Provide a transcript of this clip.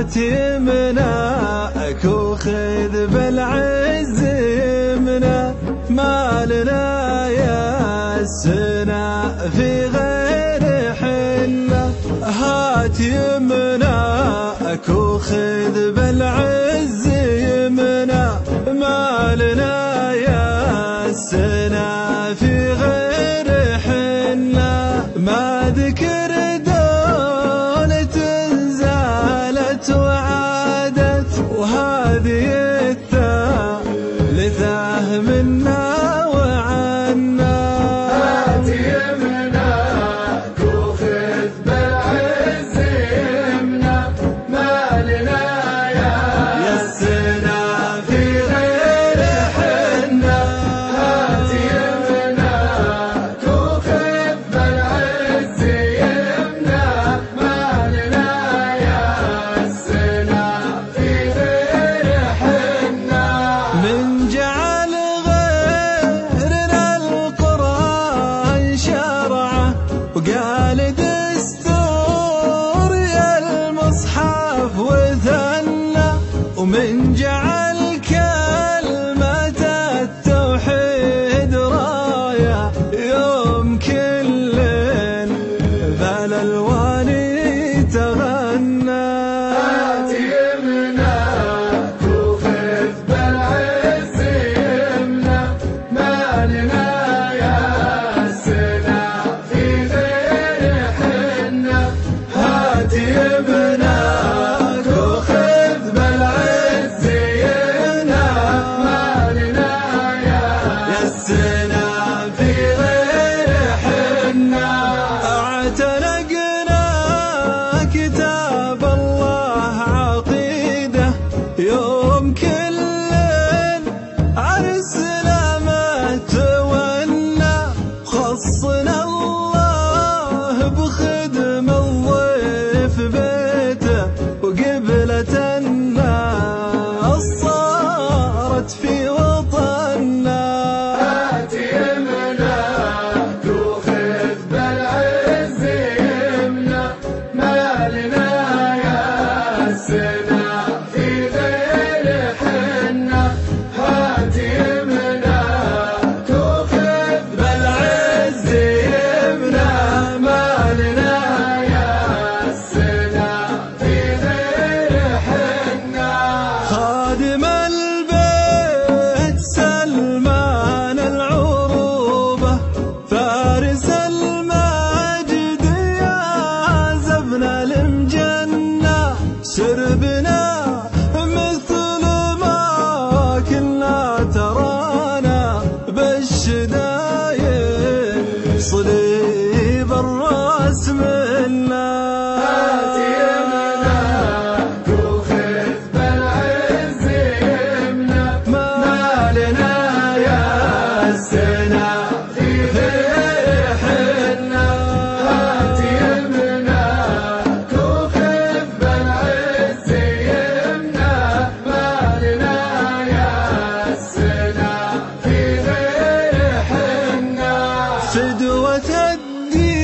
هات يمناك وخذ بالعز يمنا، ما لنا يا السنا في غير حنا. هات يمناك وخذ بالعز يمنا، ما لنا يا السنا في غير حنا. ما ذكر دولة زالت وعادت، وهذه الثالثة منا وعنا. هات يمناك وخذ بالعز يمنا، ما لنا يا السنا في غير حنا. هات يمناك وخذ بالعز يمنا، ما لنا يا السنا في غير حنا. من جعل غيرنا القرآن شرعه، وقال دستور يا المصحف وثنى، ومن جعل كلمة التوحيد راية يوم كل ذا الألوان تغنى. هات يمناك وخذ بالعز يمنا، ما لنا يا السنا في غير حنا. هات يمناك وخذ بالعز يمنا، ما لنا يا السنا في غير حنا. اعتنقنا كتاب الله عقيدة يوم كل عرسنا ما تولى، خصنا الله بخدمة الضيف بيته، وقبلة الناس صارت في وطننا. هات يمناك وخذ بالعز يمنا، ما لنا يا السنا في غير حنا. هات يمناك وخذ بالعز يمنا، ما لنا يا السنا في غير حنا. خادم البيت سلمان العروبة، فارس المجد يا زبنا المجنة، سربنا مثل ما كنا ترانا بالشدايد صليب الراس منا. هات يمناك وخذ بالعز يمنا، ما لنا يا السنا في غير حنا. هات يمناك وخذ بالعز يمنا، ما لنا يا السنا في غير حنا. فدوة الدين